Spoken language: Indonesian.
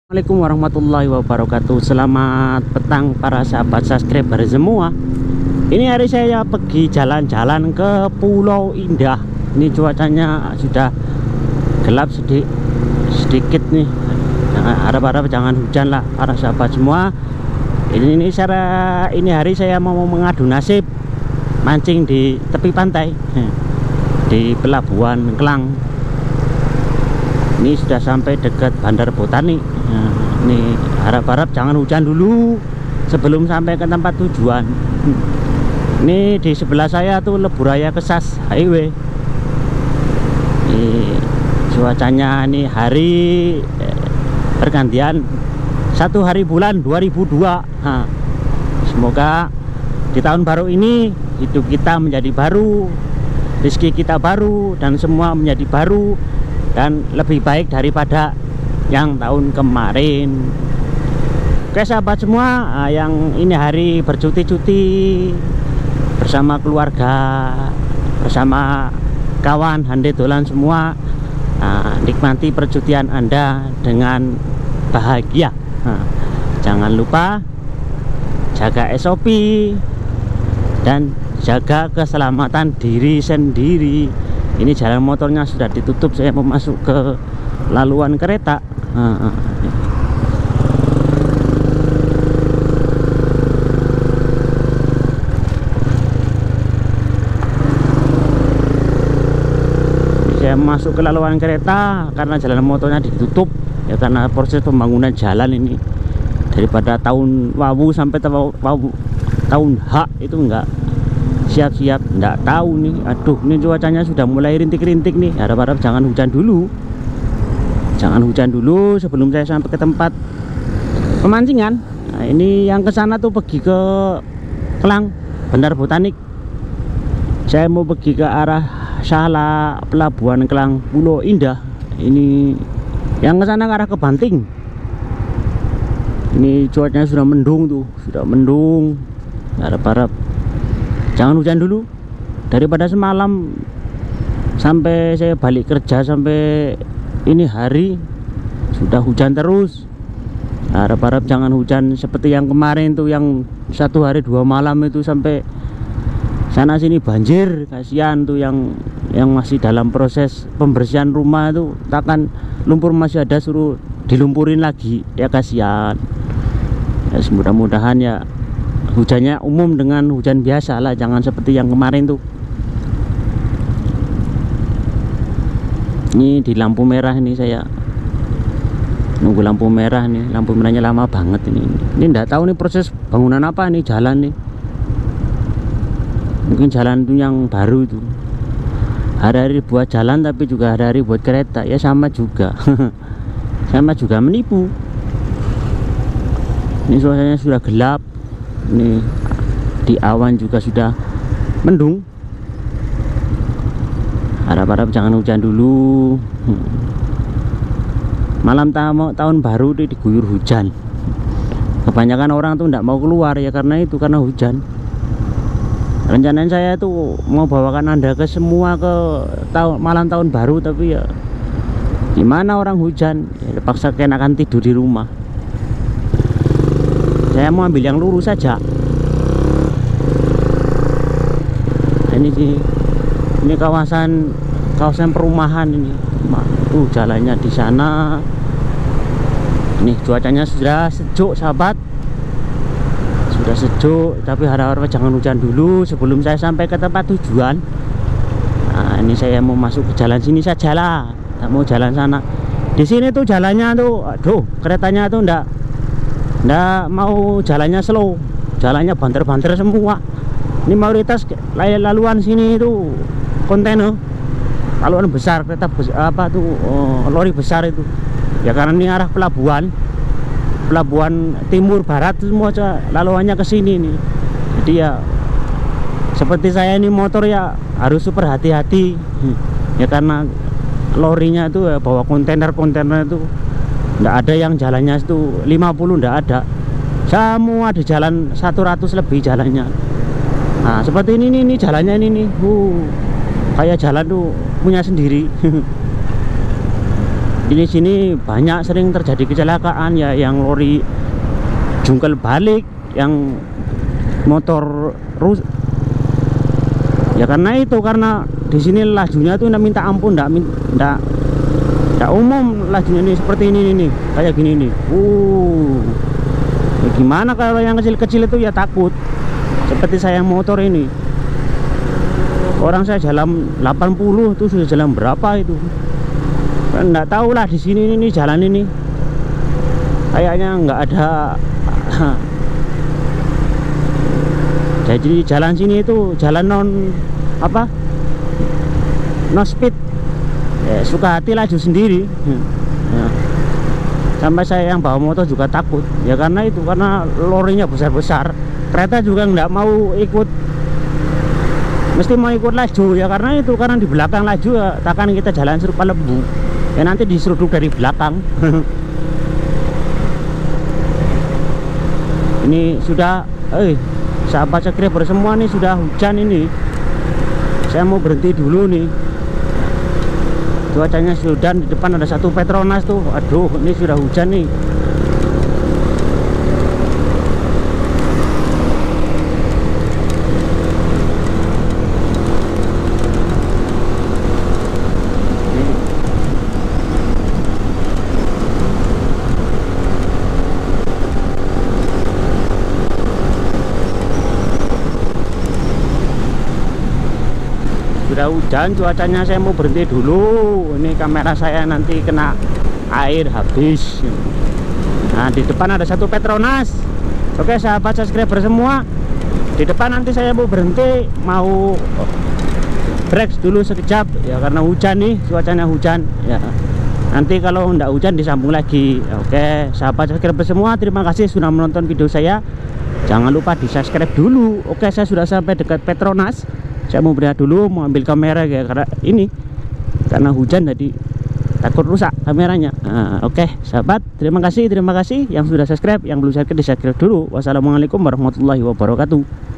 Assalamualaikum warahmatullahi wabarakatuh. Selamat petang para sahabat subscriber semua. Ini hari saya pergi jalan-jalan ke Pulau Indah. Ini cuacanya sudah gelap sedikit nih. Harap-harap jangan hujan lah para sahabat semua. Ini hari saya mau mengadu nasib mancing di tepi pantai di Pelabuhan Kelang. Ini sudah sampai dekat Bandar Botani. Nah, ini harap-harap jangan hujan dulu sebelum sampai ke tempat tujuan. Ini di sebelah saya tuh Leburaya Kesas Highway. Ini cuacanya ini hari pergantian 1 hari bulan 2002. Nah, semoga di tahun baru ini hidup kita menjadi baru, rezeki kita baru, dan semua menjadi baru dan lebih baik daripada yang tahun kemarin. Oke sahabat semua, yang ini hari bercuti-cuti bersama keluarga, bersama kawan, hande dolan semua. Nikmati percutian Anda dengan bahagia. Jangan lupa jaga SOP dan jaga keselamatan diri sendiri. Ini jalan motornya sudah ditutup, saya mau masuk ke laluan kereta. Saya masuk ke laluan kereta karena jalan motornya ditutup ya, karena proses pembangunan jalan ini daripada tahun wawu sampai tahun H itu enggak siap-siap, enggak tahu nih. Aduh, ini cuacanya sudah mulai rintik-rintik nih. Harap-harap jangan hujan dulu. Jangan hujan dulu sebelum saya sampai ke tempat pemancingan. Nah, ini yang ke sana tuh pergi ke Kelang, Bandar Botanik. Saya mau pergi ke arah Salah Pelabuhan Kelang, Pulau Indah. Ini yang ke sana ke arah ke Banting. Ini cuacanya sudah mendung tuh, sudah mendung. Harap-harap jangan hujan dulu daripada semalam sampai saya balik kerja sampai ini hari sudah hujan terus. Harap-harap jangan hujan seperti yang kemarin tuh, yang 1 hari 2 malam itu sampai sana sini banjir. Kasihan tuh yang masih dalam proses pembersihan rumah itu, takkan lumpur masih ada suruh dilumpurin lagi ya, kasihan. Ya, mudah-mudahan ya hujannya umum dengan hujan biasa lah, jangan seperti yang kemarin tuh. Ini di lampu merah, ini saya nunggu lampu merah nih. Lampu merahnya lama banget ini enggak tahu nih proses bangunan apa nih jalan nih. Mungkin jalan itu yang baru itu, hari-hari buat jalan tapi juga hari-hari buat kereta ya, sama juga. Sama juga menipu. Ini suasananya sudah gelap. Ini di awan juga sudah mendung. Harap-harap jangan hujan dulu. Malam tahun baru diguyur hujan. Kebanyakan orang tuh tidak mau keluar ya karena itu, karena hujan. Rencananya saya tuh mau bawakan Anda ke semua ke malam tahun baru, tapi ya gimana, orang hujan ya, paksa akan tidur di rumah. Saya mau ambil yang lurus saja. Ini sih, ini kawasan perumahan ini. Jalannya di sana. Ini cuacanya sudah sejuk sahabat, sudah sejuk, tapi harap-harap jangan hujan dulu sebelum saya sampai ke tempat tujuan. Nah, ini saya mau masuk ke jalan sini saja lah, tak mau jalan sana. Di sini tuh jalannya tuh, aduh, keretanya tuh ndak mau jalannya slow, jalannya banter-banter semua. Ini mayoritas laluan sini itu kontainer, laluan besar, kereta apa tuh, lori besar itu ya, karena ini arah pelabuhan timur barat semua laluannya ke sini nih. Jadi ya seperti saya ini motor ya harus super hati-hati ya, karena lorinya itu ya, bawa kontainer itu nggak ada yang jalannya itu 50, nggak ada, semua di jalan 100 lebih jalannya. Nah seperti ini jalannya ini nih, kayak jalan tuh punya sendiri. Di sini banyak sering terjadi kecelakaan ya, yang lori jungkel balik, yang motor ya karena di sini lajunya tuh minta ampun, enggak umum lajunya ini, seperti ini nih, kayak gini nih. Ya gimana kalau yang kecil-kecil itu ya takut, seperti saya motor ini. Orang saya jalan 80 tuh sudah jalan berapa itu, enggak tahu lah. Di sini ini jalan ini kayaknya enggak ada. Jadi jalan sini itu jalan no speed ya, suka hati laju sendiri ya. Sampai saya yang bawa motor juga takut ya, karena lorinya besar-besar. Kereta juga nggak mau ikut, mesti mau ikut laju ya, karena di belakang laju ya, takkan kita jalan serupa lembu ya, nanti diseruduk dari belakang. Ini sudah sahabat subscriber semua nih, sudah hujan ini. Saya mau berhenti dulu nih, cuacanya sudah. Di depan ada satu Petronas tuh, aduh ini sudah hujan nih. Sudah hujan cuacanya, saya mau berhenti dulu. Ini kamera saya nanti kena air habis. Nah, di depan ada satu Petronas. Oke sahabat subscriber semua, di depan nanti saya mau berhenti, mau break dulu sekejap ya, karena hujan nih, cuacanya hujan ya. Nanti kalau enggak hujan disambung lagi. Oke sahabat subscriber semua, terima kasih sudah menonton video saya. Jangan lupa di subscribe dulu. Oke, saya sudah sampai dekat Petronas. Saya mau berhenti dulu, mau ambil kamera ya, karena hujan tadi takut rusak kameranya. Oke sahabat, terima kasih yang sudah subscribe. Yang belum subscribe di subscribe dulu. Wassalamualaikum warahmatullahi wabarakatuh.